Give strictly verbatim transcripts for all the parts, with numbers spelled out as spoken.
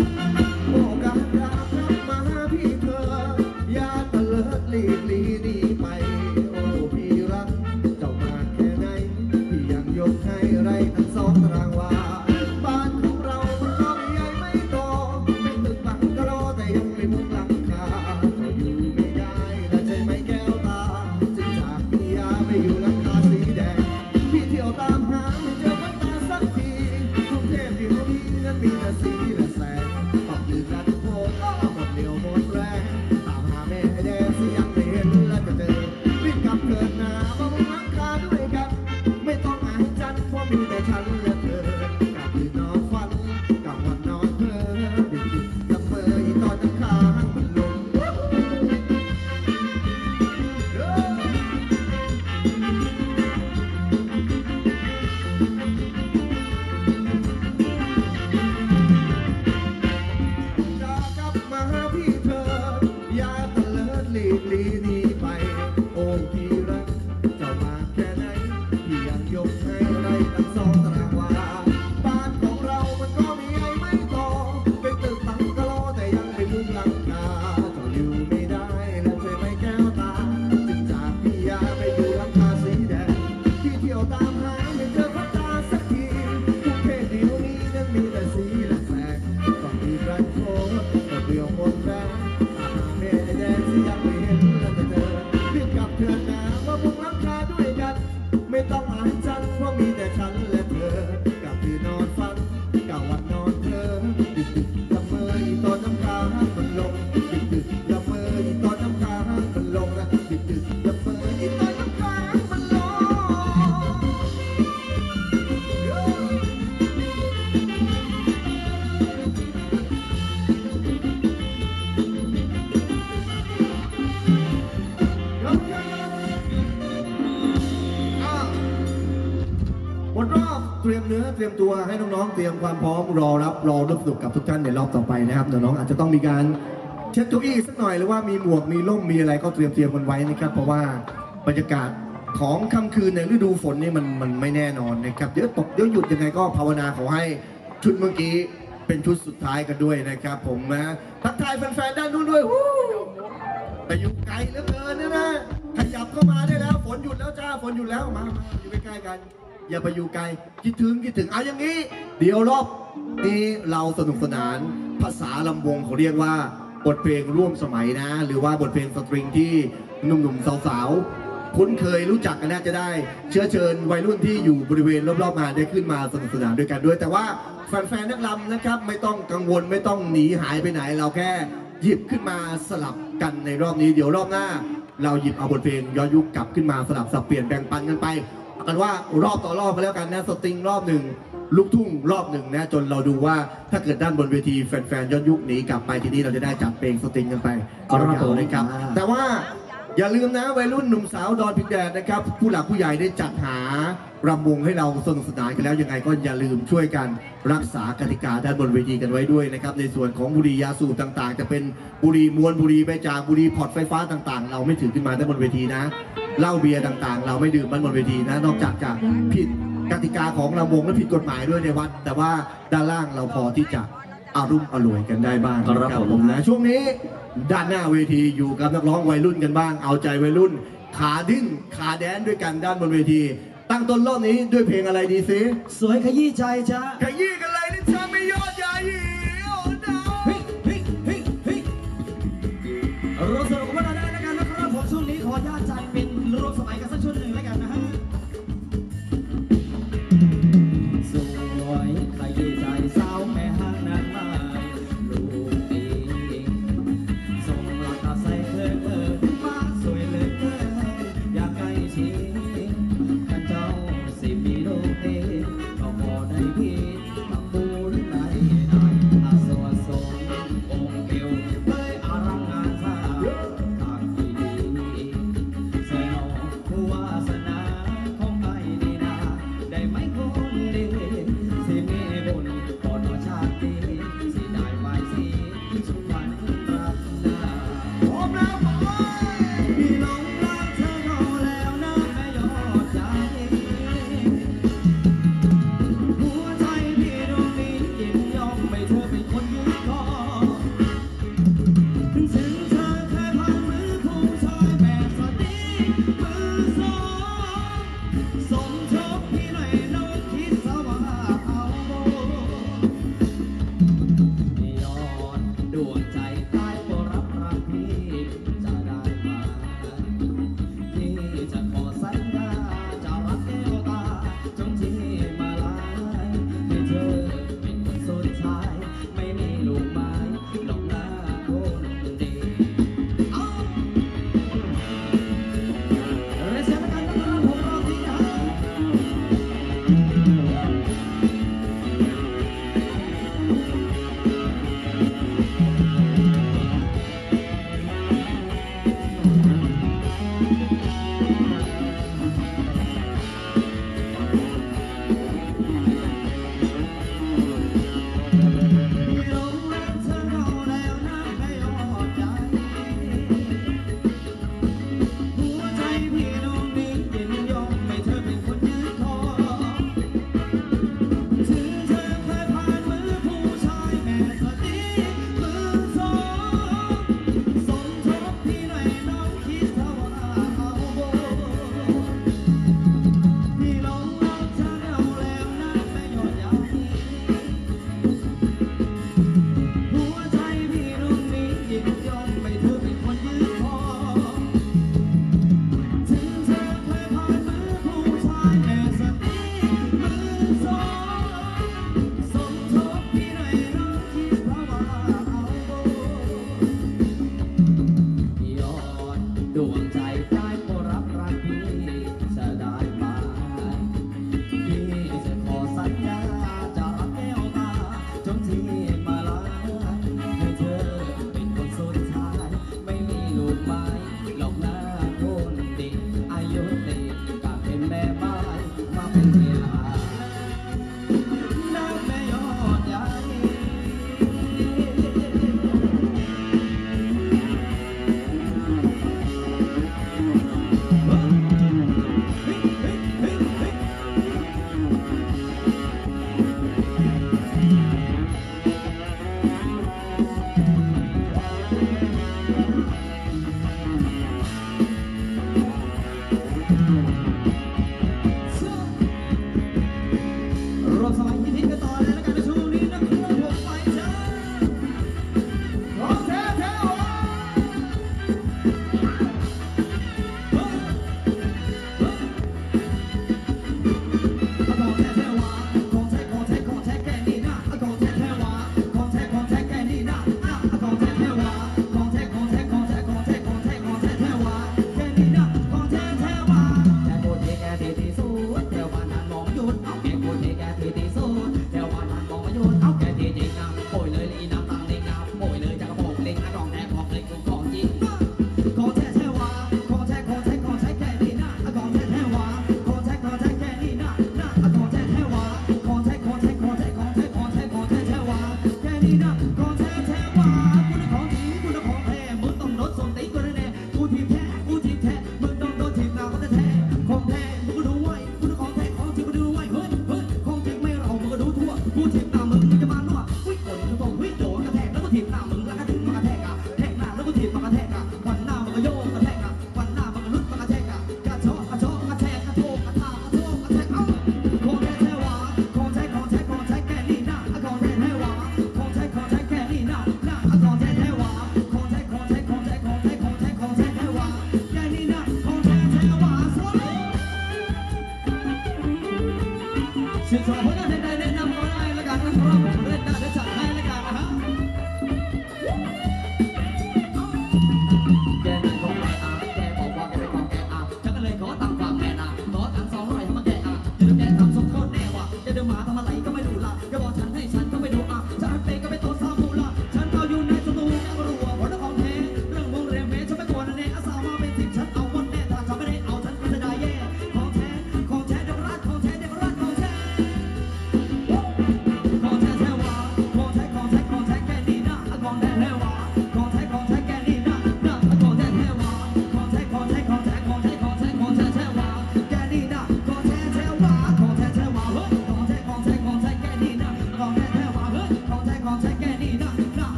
โอกาสอยากกลับมาหาพี่เธออย่าตะเลิดหลีกลีหนีไปโอ้พี่รักเจ้ามากแค่ไหนพี่ยังยกให้ไรทั้งสองตารางวาบ้านของเรามันก็ไม่ใหญ่ไม่โตเป็นตึกบังกะโลแต่ยังไม่มุงหลังคาก็อยู่ไม่ได้และใช่ไหมแก้วตาจึงจากพี่ยาไปอยู่หลังคาสีแดงพี่เที่ยวตามหาไม่เจอพันตาสักทีกรุงเทพที่เขามีนั้นมีแต่สีและแสงต้องยืนกันโคตรหมดเดียวหมดแรงตามหาแม่แดงสิยังไม่เห็นและจะเจอรีบกลับเกิดหน้ามาบนหลังคาด้วยกันไม่ต้องหายจันเพราะมีแต่ฉันและเธอกลับคืนนอนฝันกลับวันนอนเพ้อดึกๆกับเมื่ออีตอนน้ำค้างมันลงจะกลับมาหาพี่เธออย่าตะเลิดหลีกลีหนีไปโอ้พี่รักเจ้ามากแค่ไหนพี่ยังยกให้ไรตั้งสองตารางวาบ้านของเรามันก็ไม่ใหญ่ไม่โตเป็นตึกบังกะโลแต่ยังไม่มุงหลังคาเจ้าอยู่ไม่ได้และใช่ไหมแก้วตาจึงจากพี่ยาไปอยู่หลังคาสีแดงพี่เที่ยวตามหาไม่เจอพันตาสักทีกรุงเทพเดี๋ยวนี้นั้นมีแต่สีและแสงต้องมีแรงโคตรก็เดียวหมดแรงตามหาแม่แดงสิยังไม่เห็นและจะเจอรีบกลับเถิดนะมาบุกหลังคาด้วยกันไม่ต้องหายจันเพราะมีแต่ฉันและเธอกลับคือนอนฝันกลางวันนอนเธอดึกดึกละเมออีตอนน้ำค้างมันลงดึกดึกละเมออีตอนน้ำค้างมันลงนะดึกดึกละเมออีตอนน้ำค้างมันลงหมดรอบเตรียมเนื้อเตรียมตัวให้น้องๆเตรียมความพร้อมรอรับรอร่วมสนุกกับทุกท่านในรอบต่อไปนะครับน้องๆอาจจะต้องมีการเช็ดเก้าอี้สักหน่อยหรือว่ามีหมวกมีร่มมีอะไรก็เตรียมเตรียมกันไว้นะครับเพราะว่าบรรยากาศของค่ำคืนในฤดูฝนนี่มันมันไม่แน่นอนนะครับเดี๋ยวตกเดี๋ยวหยุดยังไงก็ภาวนาขอให้ชุดเมื่อกี้เป็นชุดสุดท้ายกันด้วยนะครับผมนะทักทายแฟนๆด้านนู้นด้วยแต่อยู่ไกลเหลือเกินนะนะขยับเข้ามาได้แล้วฝนหยุดแล้วจ้าฝนหยุดแล้วมามาอยู่ใกล้ๆกันอย่าไปอยู่ไกลคิดถึงคิดถึงเอาอย่างนี้เดี๋ยวรอบนี้เราสนุกสนานภาษาลำวงเขาเรียกว่าบทเพลงร่วมสมัยนะหรือว่าบทเพลงสตริงที่หนุ่มๆสาวๆคุ้นเคยรู้จักกันน่าจะได้เชื้อเชิญวัยรุ่นที่อยู่บริเวณรอบๆงานได้ขึ้นมาสนุกสนานด้วยกันด้วยแต่ว่าแฟนๆนักรำนะครับไม่ต้องกังวลไม่ต้องหนีหายไปไหนเราแค่หยิบขึ้นมาสลับกันในรอบนี้เดี๋ยวรอบหน้าเราหยิบเอาบทเพลงย้อนยุคกลับขึ้นมาสลับสับเปลี่ยนแบ่งปันกันไปกันว่ารอบต่อรอบไปแล้วกันนะสตริงรอบหนึ่งลูกทุ่งรอบหนึ่งนะจนเราดูว่าถ้าเกิดด้านบนเวทีแฟนๆย้อนยุคหนีกลับไปทีนี้เราจะได้จับเพลงสตริงกันไปก็รับตัวนะครับแต่ว่าอย่าลืมนะวัยรุ่นหนุ่มสาวดอนพิกแดดนะครับผู้หลักผู้ใหญ่ได้จัดหารำวงให้เราสนุกสนานกันแล้วยังไงก็อย่าลืมช่วยกันรักษากติกาด้านบนเวทีกันไว้ด้วยนะครับในส่วนของบุหรี่ยาสูบต่างๆจะเป็นบุหรี่มวลบุหรี่ใบจากบุหรี่พอร์ตไฟฟ้าต่างๆเราไม่ถือขึ้นมาด้านบนเวทีนะเหล้าเบียร์ต่างๆเราไม่ดื่มด้านบนเวทีนะนอกจากจะผิดกติกาของรำวงและผิดกฎหมายด้วยในวัดแต่ว่าด้านล่างเราพอที่จะอารุ่มอร่วยกันได้บ้างนะครับผมนะช่วงนี้ด้านหน้าเวทีอยู่กับนักร้องวัยรุ่นกันบ้างเอาใจวัยรุ่นขาดิ้นขาแดนด้วยกันด้านบนเวทีตั้งต้นรอบนี้ด้วยเพลงอะไรดีซิสวยขยี้ใจจ้าขยี้กันเลยนี่เธอไม่ยอดใหญ่โอ้ดาวเฮ้ยเฮ้ยเฮ้ยเฮ้ยเราสรุปกันได้แล้วกันนะครับผมช่วงนี้ขอญาติใจเป็นรวมสมัยกันสักชุดหนึ่งแล้วกันนะฮะสวยขยี้ใจสาวแม่ห้างนางไม้ลูกตีส่งหลักอาศัยเธอเออมาสวยเหลือเกินอยากใกล้ชิดกันเจ้าสิมีโลกเองก็พอได้คิดเอา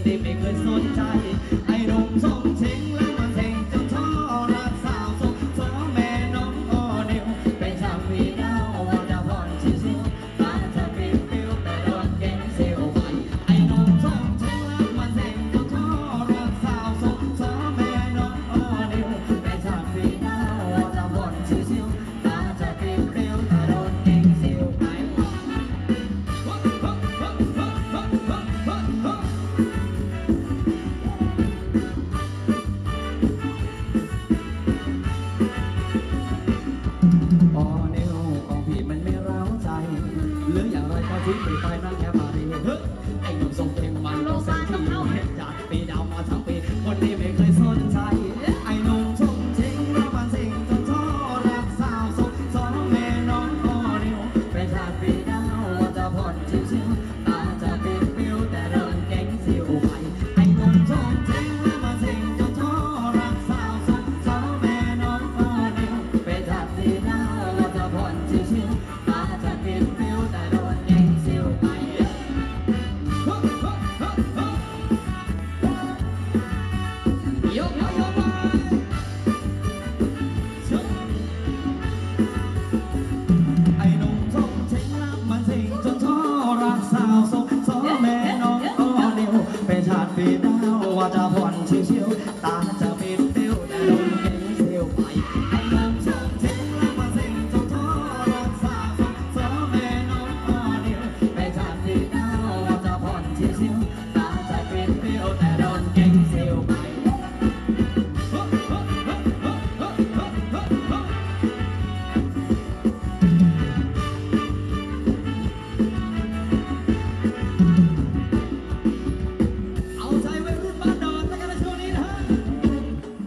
ที่ไม่เคยสนใจไอ้หนุ่มส่งเชงแล้วมาเซ็งจนท้อรักสาวส่งสองแม่น้องอ้อเดียวเป็นช่างวีดาวว่าจะผ่อนชิวๆตาจะปิวปิวแต่โดนเก่งเซลไปไอ้หนุ่มส่งเชงแล้วมาเซ็งจนท้อรักสาวส่งสองแม่น้องอ้อเดียวเป็นช่างวีดาวว่าจะผ่อนชิวๆตาจะปิวปิวแต่โดนเก่งเซลไป พอนิ้วของพี่มันไม่เร้าใจหรืออย่างไรก็ทิ้งไปไปนั่งแค่มาดีเฮ้ยไอ้หนุ่มทรงเพลงมันต้องเส้นที่เห็นจากปีดาวมาทั้งปีคนที่ไม่เคยสนใจไอ้หนุ่มทรงเพลงแล้วมันสิ่งจนท้อรักสาวสดสองแม่น้องพอนิ้วเป็นชาติปีดาวว่าจะผ่อนชิวๆตาจะปิดปิวแต่เริ่มเก่งสิวไปไอ้หนุ่มทรงเพลงแล้วมันสิ่งจนท้อรักสาวสดสองแม่น้องพอนิ้วเป็นชาติปีดาวว่าจะผ่อนชิวๆตาจะปิดปิวแต่โดนเก่งสิวไป ยกยกยกไปไอ้หนุ่มทรงเชงรักมันสิ่งจนท้อรักสาวสองสองแม่น้องอ้อเดียวเป็นชาติปีดาวว่าจะผ่อนชิวๆตาจะปิดปิวแต่โดนเก่งเสียวไปไอ้หนุ่มทรงเชงรักมันสิ่งจนท้อรักสาวสองสองแม่น้องอ้อเดียวเป็นชาติปีดาวว่าจะผ่อนชิวๆตาจะปิดปิวแต่โดนเก่งเสียวไป เอาใจวัยรุ่นบ้านดอนแล้วกันในช่วงนี้นะฮะ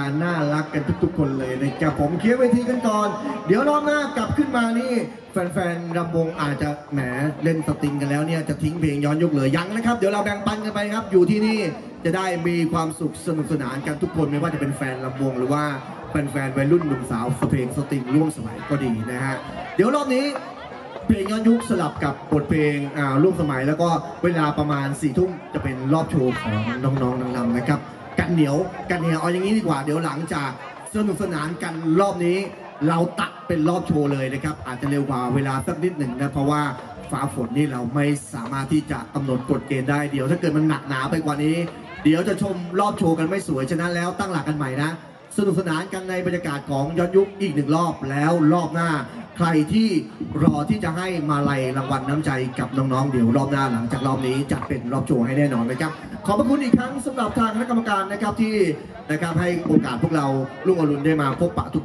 การน่ารักกันทุกๆคนเลยนะครับผมเคลียร์เวทีกันก่อนเดี๋ยวรอบหน้ากลับขึ้นมานี่แฟนๆรำวงอาจจะแหมเล่นสตริงกันแล้วเนี่ยจะทิ้งเพลงย้อนยุคเลยยังนะครับเดี๋ยวเราแบ่งปันกันไปครับอยู่ที่นี่จะได้มีความสุขสนุกสนานกันทุกคนไม่ว่าจะเป็นแฟนรำวงหรือว่าแฟนๆวัยรุ่นหนุ่มสาวเพลงสตริงร่วมสมัยก็ดีนะฮะเดี๋ยวรอบนี้เพลงย้อนยุคสลับกับบทเพลงอ่าร่วมสมัยแล้วก็เวลาประมาณสี่ทุ่มจะเป็นรอบโชว์ของน้องๆนางรำนะครับกันเหนียวกันเหนียวเอาอย่างนี้ดีกว่าเดี๋ยวหลังจากสนุกสนานกันรอบนี้เราตัดเป็นรอบโชว์เลยนะครับอาจจะเร็วกว่าเวลาสักนิดหนึ่งนะเพราะว่าฟ้าฝนนี่เราไม่สามารถที่จะกำหนดกฎเกณฑ์ได้เดี๋ยวถ้าเกิดมันหนักหนาไปกว่านี้เดี๋ยวจะชมรอบโชว์กันไม่สวยฉะนั้นแล้วตั้งหลักกันใหม่นะสนุกสนานกันในบรรยากาศของย้อนยุคอีกหนึ่งรอบแล้วรอบหน้าใครที่รอที่จะให้มาลัยรางวัลน้ำใจกับน้องๆเดี๋ยวรอบหน้าหลังจากรอบนี้จัดเป็นรอบโชว์ให้แน่นอนนะครับขอบพระคุณอีกครั้งสำหรับทางคณะกรรมการนะครับที่นะครับให้โอกาสพวกเราลุงอรุณได้มาพบปะทุก